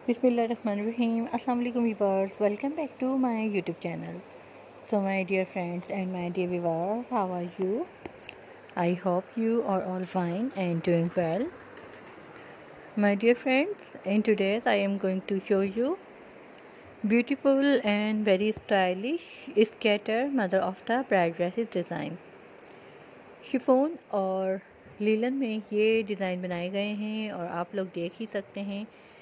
Bismillahirrahmanirrahim. Assalamu alaikum viewers. Welcome back to my YouTube channel. So my dear friends and my dear viewers, how are you? I hope you are all fine and doing well. My dear friends, in today's I am going to show you beautiful and very stylish skater mother of the bride dresses design. Chiffon और linen में ये design बनाए गए हैं और आप लोग देख ही सकते हैं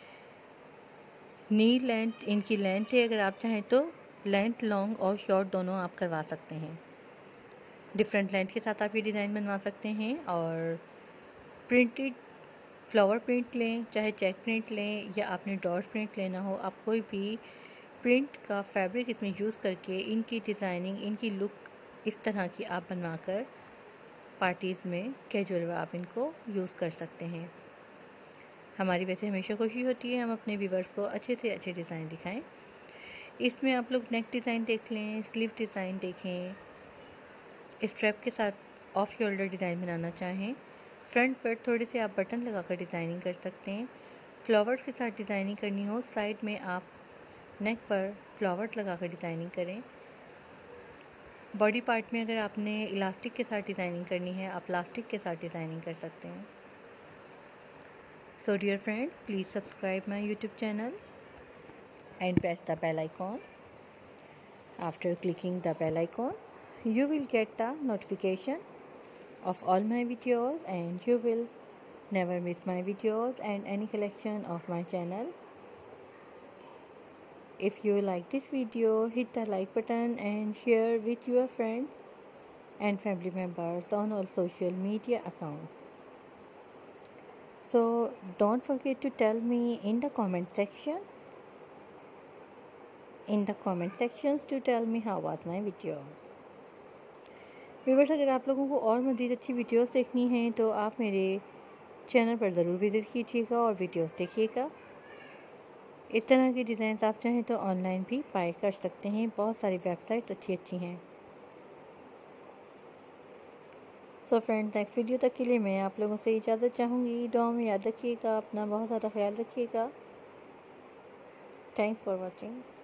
नी लेंथ इनकी लेंथ है। अगर आप चाहें तो लेंथ लॉन्ग और शॉर्ट दोनों आप करवा सकते हैं। डिफरेंट लेंथ के साथ आप ये डिज़ाइन बनवा सकते हैं। और प्रिंटेड फ्लावर प्रिंट लें, चाहे चेक प्रिंट लें या आपने डॉट प्रिंट लेना हो, आप कोई भी प्रिंट का फैब्रिक इसमें यूज़ करके इनकी डिज़ाइनिंग, इनकी लुक इस तरह की आप बनवा कर पार्टीज़ में कैजुअल आप इनको यूज़ कर सकते हैं। हमारी वैसे हमेशा कोशिश होती है हम अपने व्यूवर्स को अच्छे से अच्छे डिज़ाइन दिखाएं। इसमें आप लोग नेक डिज़ाइन देख लें, स्लीव डिज़ाइन देखें, स्ट्रैप के साथ ऑफ शोल्डर डिज़ाइन बनाना चाहें, फ्रंट पर थोड़े से आप बटन लगाकर डिज़ाइनिंग कर सकते हैं। फ्लावर्स के साथ डिज़ाइनिंग करनी हो, साइड में आप नेक पर फ्लावर्स लगाकर डिज़ाइनिंग करें। बॉडी पार्ट में अगर आपने इलास्टिक के साथ डिज़ाइनिंग करनी है, आप इलास्टिक के साथ डिज़ाइनिंग कर सकते हैं। So dear friends, please subscribe my YouTube channel and press the bell icon. After clicking the bell icon, you will get the notification of all my videos and you will never miss my videos and any collection of my channel. If you like this video, hit the like button and share with your friends and family members on all social media accounts. So don't forget to tell me in the comment sections to tell me how was my video. Viewers, अगर आप लोगों को और मज़ीद अच्छी videos देखनी हैं तो आप मेरे चैनल पर ज़रूर विज़िट कीजिएगा और वीडियोस देखिएगा। इस तरह के डिज़ाइन आप चाहें तो ऑनलाइन भी बाय कर सकते हैं, बहुत सारी वेबसाइट अच्छी हैं। सो फ्रेंड, नेक्स्ट वीडियो तक के लिए मैं आप लोगों से इजाज़त चाहूँगी। दुआ में याद रखिएगा, अपना बहुत ज़्यादा ख्याल रखिएगा। Thanks for watching.